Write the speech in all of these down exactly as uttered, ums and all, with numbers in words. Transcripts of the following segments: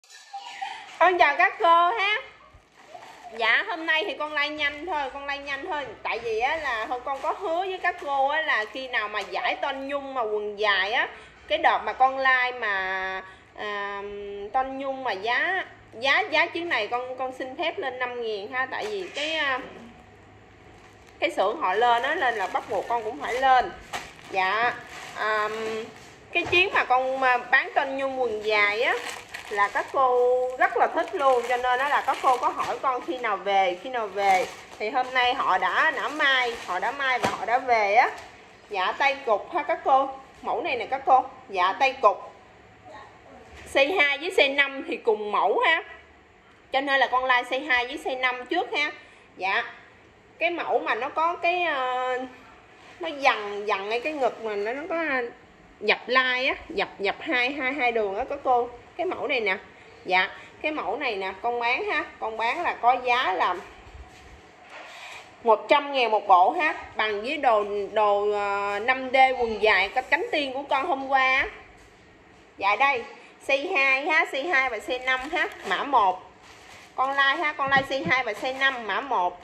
Con chào các cô ha. Dạ hôm nay thì con like nhanh thôi, con like nhanh thôi. Tại vì á là hôm con có hứa với các cô á là khi nào mà giải Tôn Nhung mà quần dài á, cái đợt mà con like mà à, Tôn Nhung mà giá giá giá chiếc này con con xin phép lên năm nghìn ha. Tại vì cái cái xưởng họ lên á, lên là bắt buộc con cũng phải lên. Dạ à, cái chuyến mà con bán Tôn Nhung quần dài á là các cô rất là thích luôn, cho nên đó là các cô có hỏi con khi nào về khi nào về thì hôm nay họ đã đã mai họ đã mai và họ đã về á. Dạ tay cục ha các cô, mẫu này nè các cô. Dạ tay cục size hai với size năm thì cùng mẫu ha, cho nên là con like size hai với size năm trước ha. Dạ cái mẫu mà nó có cái uh, nó dằn dằn ngay cái ngực mà nó nó có dập like á, dập dập hai hai hai đường á các cô. Cái mẫu này nè. Dạ cái mẫu này nè con bán ha, con bán là có giá là một trăm ngàn một bộ ha, bằng với đồ đồ năm D quần dài cái cánh tiên của con hôm qua á. Dạ đây size hai ha, size hai và size năm ha, mã một. Con like ha, con like size hai và size năm mã một.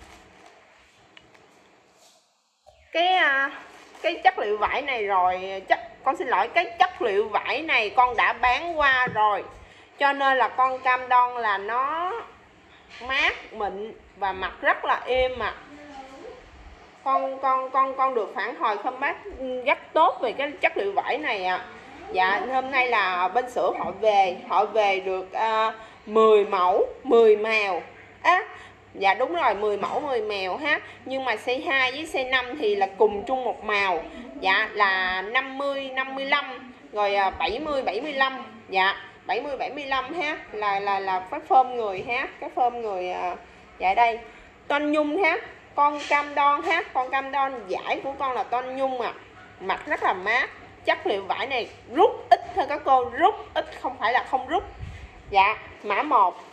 Cái cái chất liệu vải này rồi, chất con xin lỗi, cái chất liệu vải này con đã bán qua rồi, cho nên là con cam đoan là nó mát mịn và mặc rất là êm mà con con con con được phản hồi không bác rất tốt về cái chất liệu vải này ạ. À. Dạ hôm nay là bên xưởng họ về họ về được uh, mười mẫu mười màu á. À, dạ đúng rồi, mười mẫu mười mèo ha. Nhưng mà size hai với size năm thì là cùng chung một màu. Dạ là năm mươi năm mươi lăm rồi bảy mươi bảy mươi lăm. Dạ bảy mươi bảy mươi lăm ha, là là là cái phơm người ha, cái phơm người. Dạ đây Tôn Nhung ha, con cam đoan ha, con cam đoan vải của con là Tôn Nhung à, mặc rất là mát. Chất liệu vải này rút ít thôi các cô, rút ít không phải là không rút. Dạ mã một.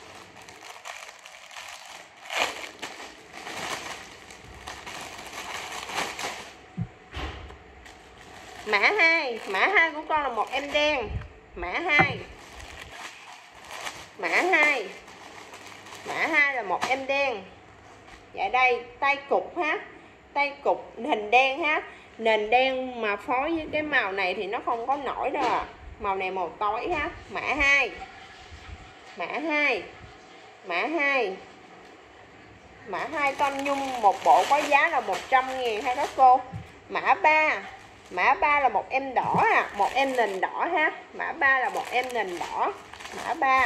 Mã hai, mã hai của con là một em đen. Mã hai. Mã hai. Mã hai là một em đen. Dạ đây, tay cục ha. Tay cục hình đen ha. Nền đen mà phối với cái màu này thì nó không có nổi đâu à. Màu này màu tối ha. Mã hai. Mã hai. Mã hai. Mã hai Tôn Nhung một bộ có giá là một trăm ngàn ha các cô. Mã ba. Mã ba là một em đỏ à, một em nền đỏ ha. Mã ba là một em nền đỏ. Mã ba.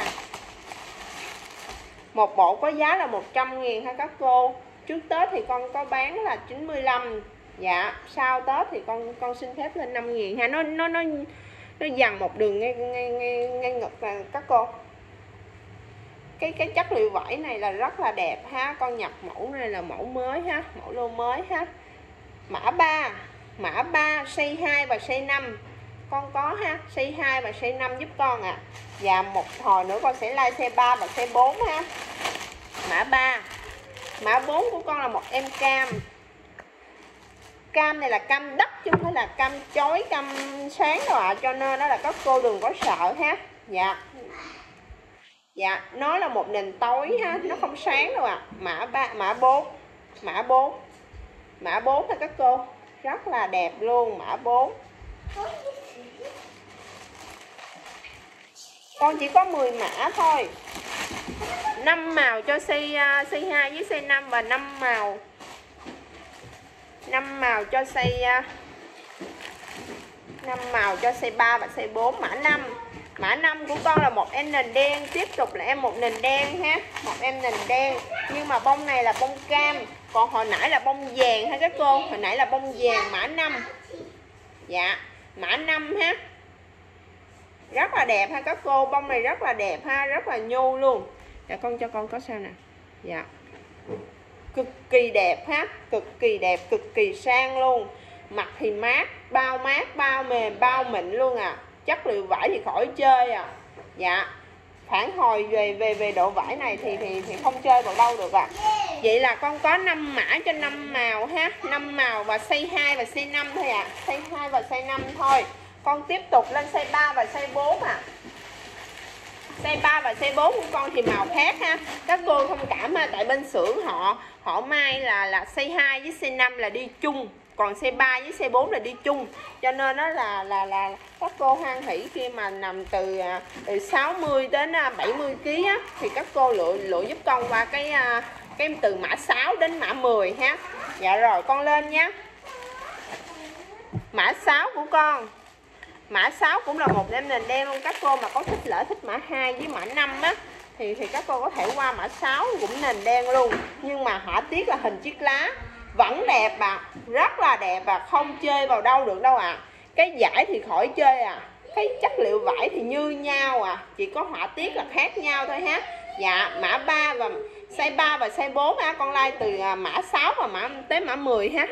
Một bộ có giá là một trăm ngàn ha các cô. Trước Tết thì con có bán là chín mươi lăm. Dạ, sau Tết thì con con xin phép lên năm ngàn ha. Nó nó nó nó dằn một đường ngay ngay ngay, ngay ngực là các cô. Cái cái chất liệu vải này là rất là đẹp ha. Con nhập mẫu này là mẫu mới ha, mẫu lô mới ha. Mã ba. Mã ba size hai và size năm con có ha, size hai và size năm giúp con ạ. À. Và một hồi nữa con sẽ like size ba và size bốn ha. Mã ba. Mã bốn của con là một em cam. Cam này là cam đất chứ không phải là cam chói, cam sáng đâu ạ. À. Cho nên đó là các cô đừng có sợ ha. Dạ. Dạ, nó là một nền tối ha, nó không sáng đâu ạ. À. Mã ba, mã bốn. Mã bốn. Mã bốn ha các cô. Rất là đẹp luôn, mã bốn. Con chỉ có mười mã thôi. năm màu cho size size hai với size năm và năm màu. năm màu cho size năm màu cho size ba và size bốn. Mã năm. Mã năm của con là một em nền đen, tiếp tục là em một nền đen ha, một em nền đen. Nhưng mà bông này là bông cam, còn hồi nãy là bông vàng ha các cô, hồi nãy là bông vàng. Mã năm. Dạ, mã năm ha. Rất là đẹp ha các cô, bông này rất là đẹp ha, rất là nhu luôn. Dạ con cho con có sao nè. Dạ. Cực kỳ đẹp ha, cực kỳ đẹp, cực kỳ sang luôn. Mặc thì mát, bao mát, bao mềm, bao mịn luôn à. Chất liệu vải thì khỏi chơi à. Dạ. Phản hồi về về về độ vải này thì thì thì không chơi vào đâu được à. Vậy là con có năm mã cho năm màu ha, năm màu và size hai và size năm thôi ạ. À. Size hai và size năm thôi. Con tiếp tục lên size ba và size bốn à. Size ba và size bốn của con thì màu khác ha. Các cô thông cảm ha, tại bên xưởng họ họ may là là size hai với size năm là đi chung, còn size ba với size bốn là đi chung. Cho nên đó là là là các cô hoan hỷ khi mà nằm từ từ sáu mươi đến bảy mươi ki lô gam á, thì các cô lựa lựa giúp con qua cái cái từ mã sáu đến mã mười ha. Dạ rồi, con lên nhé. Mã sáu của con. Mã sáu cũng là một em nền đen luôn. Các cô mà có thích lỡ thích mã hai với mã năm á thì thì các cô có thể qua mã sáu, cũng nền đen luôn. Nhưng mà họa tiết là hình chiếc lá, vẫn đẹp à, rất là đẹp và không chê vào đâu được đâu à. Cái vải thì khỏi chê à, cái chất liệu vải thì như nhau à, chỉ có họa tiết là khác nhau thôi ha. Dạ, mã ba và size ba và size bốn ha, con like từ mã sáu và mã tới mã mười ha.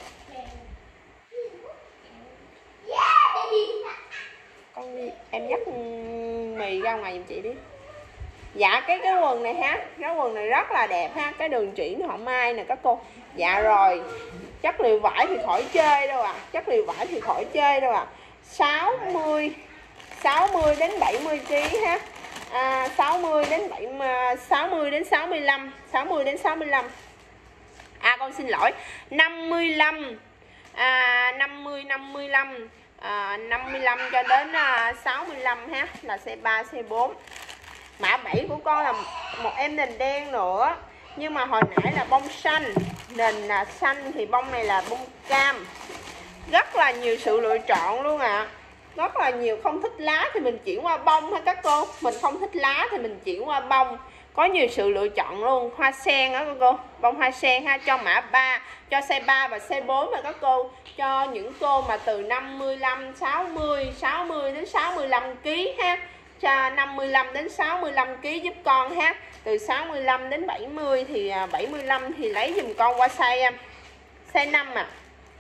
Con đi, em dắt mì ra ngoài giùm chị đi. Dạ, cái cái quần này ha, cái quần này rất là đẹp ha, cái đường chỉ họ may nè các cô. Dạ rồi, chất liệu vải thì khỏi chơi đâu à, chất liệu vải thì khỏi chơi đâu à. sáu mươi sáu mươi đến bảy mươi ki lô gam ha. À, sáu mươi đến bảy sáu mươi đến sáu mươi lăm, sáu mươi đến sáu mươi lăm. À con xin lỗi, năm mươi lăm. À năm mươi năm mươi lăm. À, năm mươi lăm cho đến à, sáu mươi lăm ha, là size ba size bốn. Mã bảy của con là một em nền đen nữa, nhưng mà hồi nãy là bông xanh, nền là xanh thì bông này là bông cam. Rất là nhiều sự lựa chọn luôn ạ. À. Rất là nhiều, không thích lá thì mình chuyển qua bông ha các cô. Mình không thích lá thì mình chuyển qua bông. Có nhiều sự lựa chọn luôn. Hoa sen đó các cô, bông hoa sen ha, cho mã ba, cho size ba và size bốn mà các cô. Cho những cô mà từ năm mươi lăm, sáu mươi, sáu mươi đến sáu mươi lăm ki lô gam ha. Cho năm mươi lăm đến sáu mươi lăm ki lô gam giúp con ha. Từ sáu mươi lăm đến bảy mươi thì bảy mươi lăm thì lấy dùm con qua size size năm à.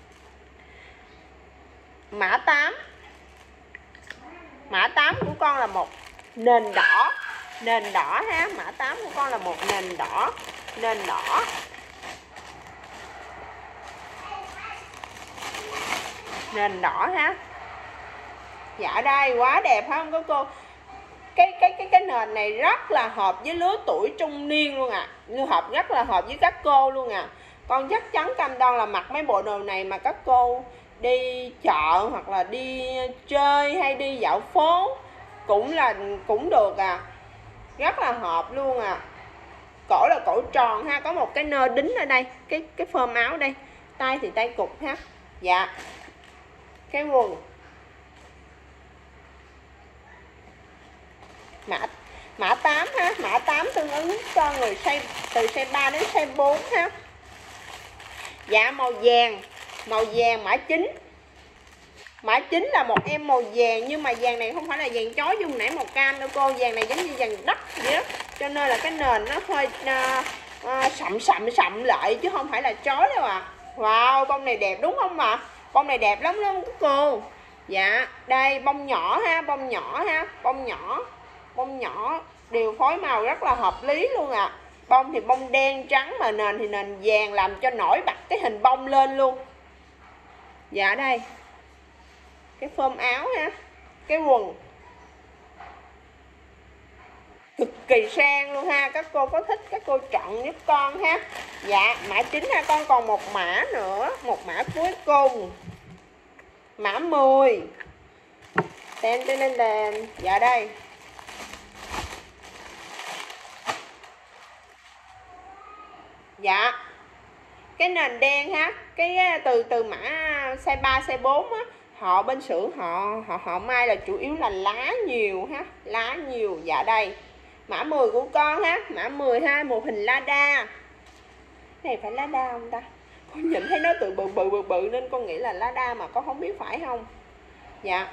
Mã tám. Mã tám của con là một nền đỏ. Nền đỏ ha, mã tám của con là một nền đỏ. Nền đỏ. Nền đỏ ha. Dạ đây, quá đẹp phải không các cô? Cái cái cái cái nền này rất là hợp với lứa tuổi trung niên luôn à. Hợp rất là hợp với các cô luôn à. Con chắc chắn cam đoan là mặc mấy bộ đồ này mà các cô đi chợ hoặc là đi chơi hay đi dạo phố cũng là cũng được à. Rất là hợp luôn à. Cổ là cổ tròn ha, có một cái nơ đính ở đây, cái cái phơm áo đây. Tay thì tay cục ha. Dạ. Cái quần. Mã mã tám ha, mã tám tương ứng cho người size từ size ba đến size bốn ha. Dạ màu vàng, màu vàng mã chín. Mã chín là một em màu vàng, nhưng mà vàng này không phải là vàng chói dung nãy màu cam đâu cô, vàng này giống như vàng đất vậy đó. Cho nên là cái nền nó hơi uh, uh, sậm sậm sậm lại chứ không phải là chói đâu à. Wow, bông này đẹp đúng không ạ? À? Bông này đẹp lắm luôn các cô. Dạ, đây bông nhỏ ha, bông nhỏ ha, bông nhỏ. Bông nhỏ đều phối màu rất là hợp lý luôn ạ. À. Bông thì bông đen trắng mà nền thì nền vàng, làm cho nổi bật cái hình bông lên luôn. Dạ đây. Cái phơm áo ha. Cái quần cực kỳ sang luôn ha. Các cô có thích các cô chọn giúp con ha. Dạ mã chín ha. Con còn một mã nữa, một mã cuối cùng, mã mười. Tên tên tên tên. Dạ đây. Dạ. Cái nền đen ha, cái từ từ mã size ba size bốn á, họ bên xưởng họ họ họ may là chủ yếu là lá nhiều ha, lá nhiều. Dạ đây. Mã mười của con ha, mã mười ha, một hình lá đa. Này phải lá đa không ta? Con nhìn thấy nó từ bự bự bự bự nên con nghĩ là lá đa mà con không biết phải không. Dạ.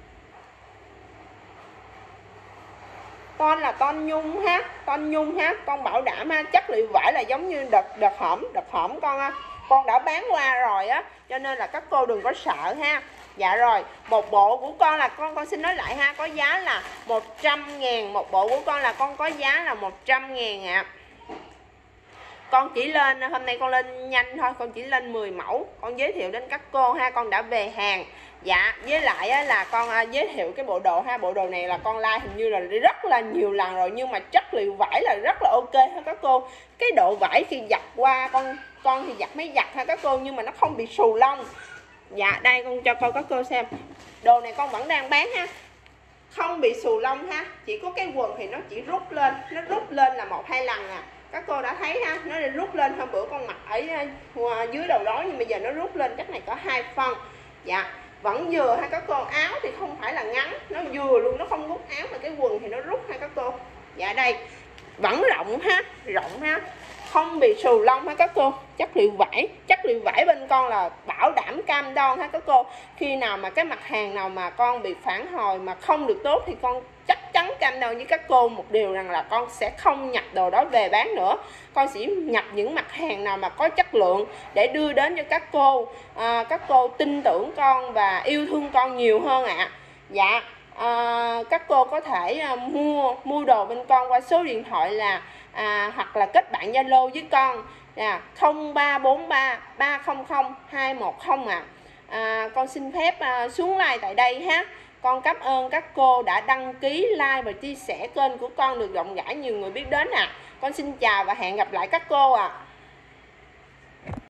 Con là con nhung ha, con nhung ha, con bảo đảm ha, chất liệu vải là giống như đợt đợt hổm, đợt hổm con ha. Con đã bán qua rồi á, cho nên là các cô đừng có sợ ha. Dạ rồi, một bộ của con là con con xin nói lại ha, có giá là một trăm ngàn. Một bộ của con là con có giá là một trăm ngàn ạ. À. Con chỉ lên, hôm nay con lên nhanh thôi, con chỉ lên mười mẫu. Con giới thiệu đến các cô ha, con đã về hàng. Dạ, với lại á, là con à, giới thiệu cái bộ đồ ha. Bộ đồ này là con like hình như là rất là nhiều lần rồi, nhưng mà chất liệu vải là rất là ok ha các cô. Cái độ vải khi giặt qua, con con thì giặt máy giặt ha các cô, nhưng mà nó không bị xù lông. Dạ, đây con cho coi các cô xem. Đồ này con vẫn đang bán ha, không bị xù lông ha. Chỉ có cái quần thì nó chỉ rút lên, nó rút lên là một hai lần à. Các cô đã thấy ha, nó đã rút lên. Hôm bữa con mặc ở dưới đầu đó, nhưng bây giờ nó rút lên, chắc này có hai phân. Dạ, vẫn vừa ha các cô. Áo thì không phải là ngắn, nó vừa luôn, nó không rút áo, mà cái quần thì nó rút ha các cô. Dạ đây, vẫn rộng ha, rộng ha, không bị xù lông ha các cô. Chất liệu vải, chất liệu vải bên con là bảo đảm cam đoan ha các cô. Khi nào mà cái mặt hàng nào mà con bị phản hồi mà không được tốt thì con chắc chắn cam đoan với các cô một điều rằng là con sẽ không nhập đồ đó về bán nữa. Con sẽ nhập những mặt hàng nào mà có chất lượng để đưa đến cho các cô, à, các cô tin tưởng con và yêu thương con nhiều hơn ạ. À. Dạ, à, các cô có thể à, mua mua đồ bên con qua số điện thoại là à, hoặc là kết bạn Zalo với con là không ba bốn ba ba không không hai một không ạ. À. À, con xin phép à, xuống like tại đây ha. Con cảm ơn các cô đã đăng ký, like và chia sẻ kênh của con được rộng rãi nhiều người biết đến ạ. À. Con xin chào và hẹn gặp lại các cô ạ. À.